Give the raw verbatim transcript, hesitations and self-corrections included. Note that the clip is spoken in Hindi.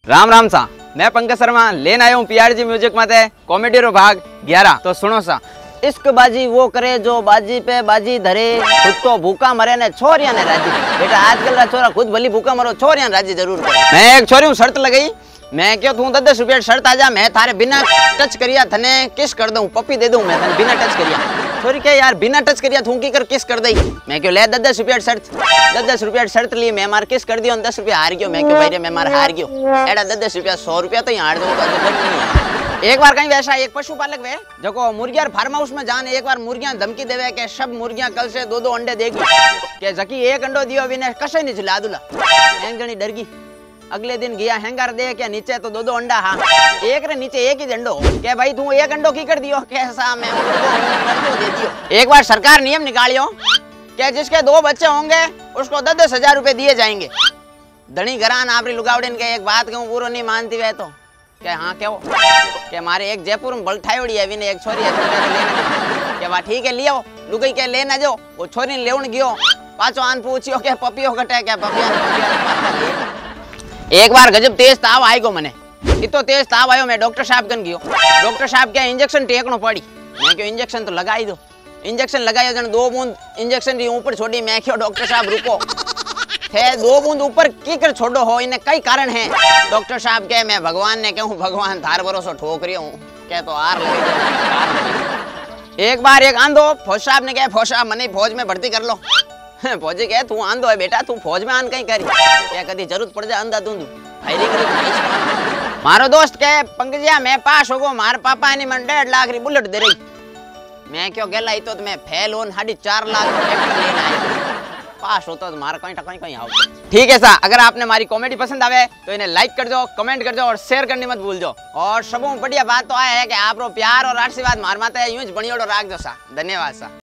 राम राम सा, मैं पंकज शर्मा लेन आया हूँ पीआरजी म्यूजिक में कॉमेडी रो भाग ग्यारह। तो सुनो सा। इश्क बाजी वो करे जो बाजी पे बाजी धरे, खुद तो भूखा मरे ने छोरिया ने राजी। बेटा आजकल का छोरा खुद भली भूखा मरो, छोरिया राजी जरूर करे। मैं एक छोरी हूँ, शर्त लगाई, मैं क्यों तू दस दस रुपया शर्त आ जा, मैं थारे बिना टच करिया थने किस कर दूं, पप्पी दे दूं मैं थने बिना टच करिया। छोरी क्या यार बिना टच करिया तू की कर किस कर दई, मैं क्यों ले दस दस रुपया शर्त, दस दस रुपया शर्त लिए मैं मार किस कर दियो, दस रुपया हार गयो, मैं क्यों भाई रे मैं मार हार गयो, एडा दस दस रुपया सौ रुपया तो हार दूंगा। एक बार कहीं वैसा एक पशुपालक वे जो को मुर्गियां फार्म हाउस में जाने एक बार मुर्गियां धमकी देवे के सब मुर्गियां कल से दो दो अंडे देगी, के जकी एक अंडो दियो विने कसे नहीं चिल्ला दूला। एक जनी डर गई, अगले दिन गया हैंगर दे के नीचे तो दो दो अंडा, हाँ एक रे नीचे एक ही अंडो, के भाई तू एक अंडो की कर दियो, कैसा मैं दे दियो। एक बार सरकार नियम निकालियो कि जिसके दो बच्चे होंगे उसको दस दस हजार रुपए दिए जाएंगे। धनी घरान आपरी लुगावड़ीन के एक बात कहूं पूरो नहीं मानती वे तो के हाँ क्यों के मारे एक जयपुर में बलठायोड़ी है विने एक छोरी है के बा ठीक है लियो लुगाई के लेना जो वो छोरी लेउन गयो पाछो आन पूछियो के पपियो कटे के पपिया एक बार गजब तेज ताव आएगो मने, इतो तेज ताव आयो मैं डॉक्टर साहब कन गयो, डॉक्टर साहब क्या इंजेक्शन टेकनो पड़ी, मैं क्यों इंजेक्शन तो लगाई दो, इंजेक्शन लगायो जन दो बूंद इंजेक्शन री ऊपर छोड़ी, मैं क्यों डॉक्टर साहब रुको थे दो बूंद ऊपर की कर छोड़ो हो, इन्हें कई कारण है। डॉक्टर साहब कहे मैं भगवान ने कहूँ भगवान थार भरोसो ठोक रही हूँ क्या तो आर लगे। एक बार एक आंधो फौज साहब ने कहा फौज साहब मने फौज में भर्ती कर लो, फौजी कहे तू आंधो है बेटा, तू फौज में आन कहीं करी क्या कदी जरूरत पड़ जाए अंधा दूंदू फायरिंग करी। मारो दोस्त कहे पंकजिया मैं पास हो गो, मार पापा ने मन डेढ़ लाख री बुलेट दे रही, मैं क्यों गेला तो, तो मैं फेल होन साढ़े चार लाख लेना आई पास होता तो मारा कहीं कहीं कहीं आओ। ठीक है सा, अगर आपने हमारी कॉमेडी पसंद आवे तो इन्हें लाइक कर दो, कमेंट कर दो और शेयर करनी मत भूल जाओ। और सबों बढ़िया बात तो आया है कि आप प्यार और आशीर्वाद मार माता है यूं बढ़िया राख दो सा। धन्यवाद सा।